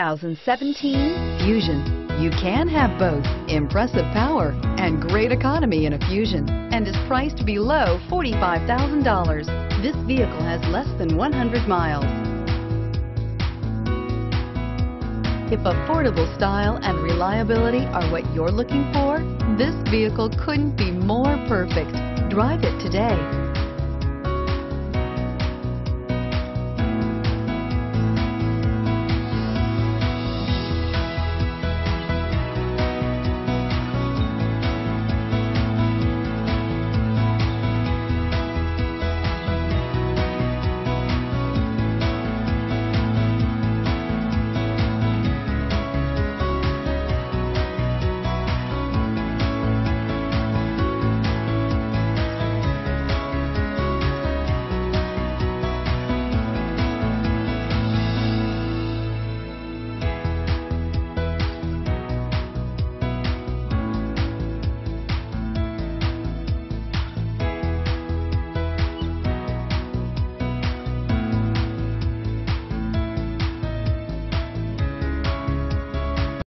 2017 Fusion. You can have both impressive power and great economy in a Fusion, and is priced below $45,000. This vehicle has less than 100 miles. If affordable style and reliability are what you're looking for, this vehicle couldn't be more perfect. Drive it today.